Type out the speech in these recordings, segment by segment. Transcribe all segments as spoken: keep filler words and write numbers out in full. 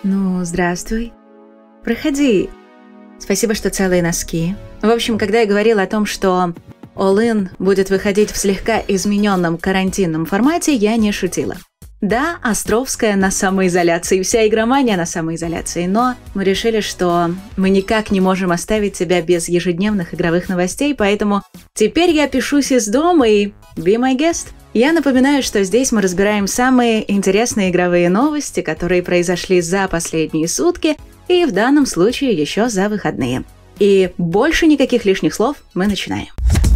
Ну, здравствуй. Проходи. Спасибо, что целые носки. В общем, когда я говорила о том, что All In будет выходить в слегка измененном карантинном формате, я не шутила. Да, Островская на самоизоляции, вся игромания на самоизоляции, но мы решили, что мы никак не можем оставить тебя без ежедневных игровых новостей, поэтому теперь я пишусь из дома и be my guest. Я напоминаю, что здесь мы разбираем самые интересные игровые новости, которые произошли за последние сутки и в данном случае еще за выходные. И больше никаких лишних слов, мы начинаем.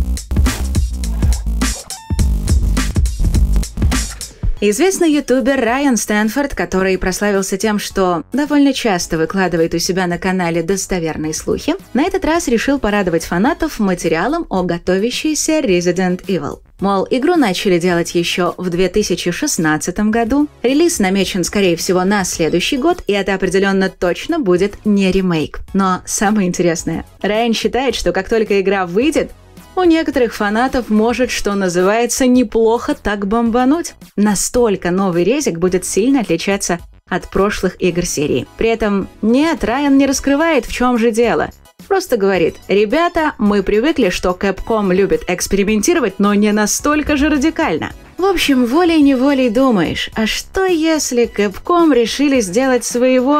Известный ютубер Райан Стэнфорд, который прославился тем, что довольно часто выкладывает у себя на канале достоверные слухи, на этот раз решил порадовать фанатов материалом о готовящейся Resident Evil. Мол, игру начали делать еще в две тысячи шестнадцатом году, релиз намечен, скорее всего, на следующий год, и это определенно точно будет не ремейк. Но самое интересное, Райан считает, что как только игра выйдет, у некоторых фанатов может, что называется, неплохо так бомбануть. Настолько новый резик будет сильно отличаться от прошлых игр серии. При этом нет, Райан не раскрывает, в чем же дело. Просто говорит: ребята, мы привыкли, что Capcom любит экспериментировать, но не настолько же радикально. В общем, волей-неволей думаешь, а что если Capcom решили сделать своего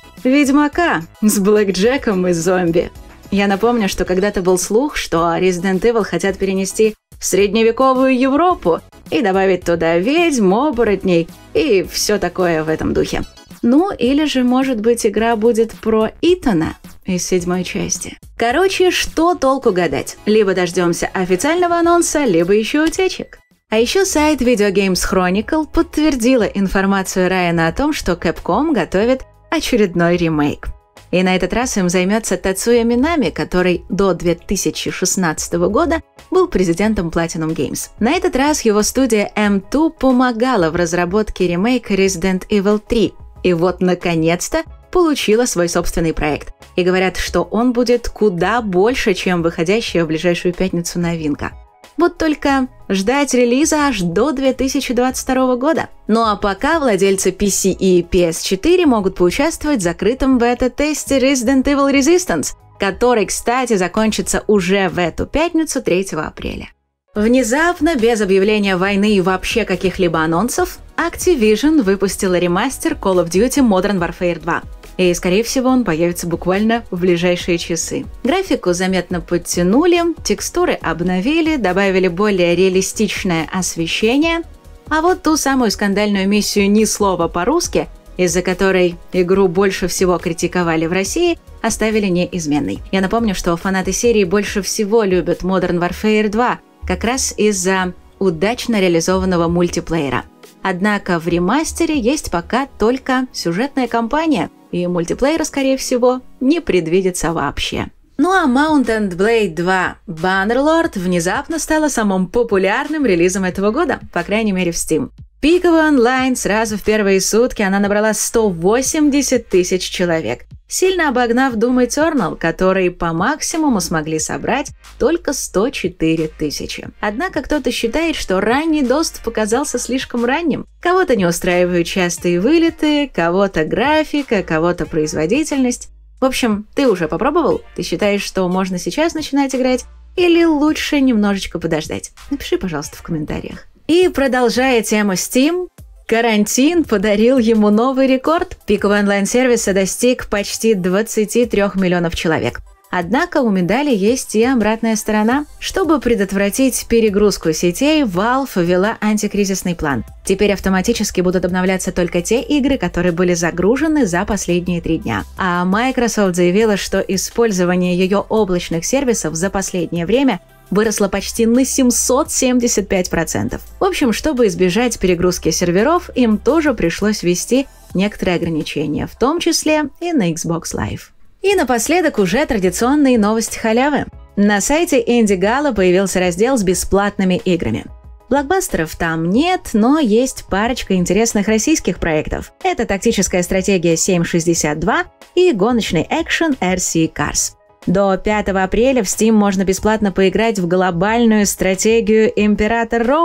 Ведьмака с Блэкджеком и зомби? Я напомню, что когда-то был слух, что Resident Evil хотят перенести в средневековую Европу и добавить туда ведьм, оборотней и все такое в этом духе. Ну, или же, может быть, игра будет про Итана из седьмой части. Короче, что толку гадать? Либо дождемся официального анонса, либо еще утечек. А еще сайт Video Games Chronicle подтвердила информацию Райана о том, что Capcom готовит очередной ремейк. И на этот раз им займется Тацуя Минами, который до две тысячи шестнадцатого года был президентом Platinum Games. На этот раз его студия эм два помогала в разработке ремейка Resident Evil три. И вот, наконец-то, получила свой собственный проект. И говорят, что он будет куда больше, чем выходящая в ближайшую пятницу новинка. Вот только ждать релиза аж до две тысячи двадцать второго года. Ну а пока владельцы пи си и пи эс четыре могут поучаствовать в закрытом бета-тесте Resident Evil Resistance, который, кстати, закончится уже в эту пятницу, третьего апреля. Внезапно, без объявления войны и вообще каких-либо анонсов, Activision выпустила ремастер Call of Duty Modern Warfare два. И, скорее всего, он появится буквально в ближайшие часы. Графику заметно подтянули, текстуры обновили, добавили более реалистичное освещение, а вот ту самую скандальную миссию «Ни слова по-русски», из-за которой игру больше всего критиковали в России, оставили неизменной. Я напомню, что фанаты серии больше всего любят Modern Warfare два, как раз из-за удачно реализованного мультиплеера. Однако в ремастере есть пока только сюжетная кампания, и мультиплеера, скорее всего, не предвидится вообще. Ну а Mount and Blade два Bannerlord внезапно стала самым популярным релизом этого года, по крайней мере в Steam. Пиковый онлайн сразу в первые сутки она набрала сто восемьдесят тысяч человек, сильно обогнав Doom Eternal, которые по максимуму смогли собрать только сто четыре тысячи. Однако кто-то считает, что ранний доступ оказался слишком ранним. Кого-то не устраивают частые вылеты, кого-то графика, кого-то производительность. В общем, ты уже попробовал? Ты считаешь, что можно сейчас начинать играть? Или лучше немножечко подождать? Напиши, пожалуйста, в комментариях. И продолжая тему Steam, карантин подарил ему новый рекорд. Пиковый онлайн-сервиса достиг почти двадцати трёх миллионов человек. Однако у медали есть и обратная сторона. Чтобы предотвратить перегрузку сетей, Valve ввела антикризисный план. Теперь автоматически будут обновляться только те игры, которые были загружены за последние три дня. А Microsoft заявила, что использование ее облачных сервисов за последнее время выросло почти на семьсот семьдесят пять процентов. В общем, чтобы избежать перегрузки серверов, им тоже пришлось ввести некоторые ограничения, в том числе и на Xbox Live. И напоследок уже традиционные новости халявы. На сайте Indiegogo появился раздел с бесплатными играми. Блокбастеров там нет, но есть парочка интересных российских проектов. Это тактическая стратегия семь шестьдесят два и гоночный экшен эр си Cars. До пятого апреля в Steam можно бесплатно поиграть в глобальную стратегию Император Роум.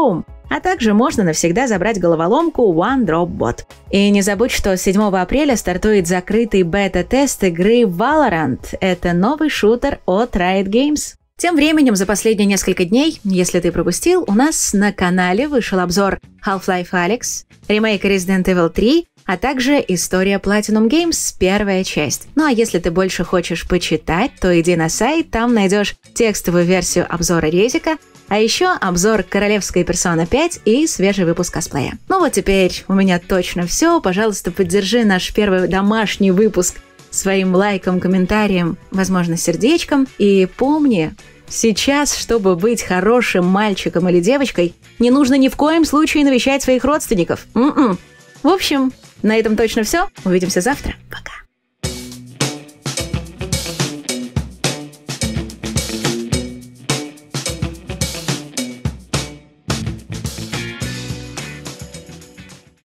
А также можно навсегда забрать головоломку One Drop Bot. И не забудь, что седьмого апреля стартует закрытый бета-тест игры Valorant. Это новый шутер от Riot Games. Тем временем, за последние несколько дней, если ты пропустил, у нас на канале вышел обзор Half-Life Alyx, ремейк Resident Evil три, а также история Platinum Games, первая часть. Ну а если ты больше хочешь почитать, то иди на сайт, там найдешь текстовую версию обзора резика, а еще обзор Королевской Персона пять и свежий выпуск косплея. Ну вот теперь у меня точно все. Пожалуйста, поддержи наш первый домашний выпуск своим лайком, комментарием, возможно, сердечком. И помни, сейчас, чтобы быть хорошим мальчиком или девочкой, не нужно ни в коем случае навещать своих родственников. М-м. В общем, на этом точно все. Увидимся завтра. Пока.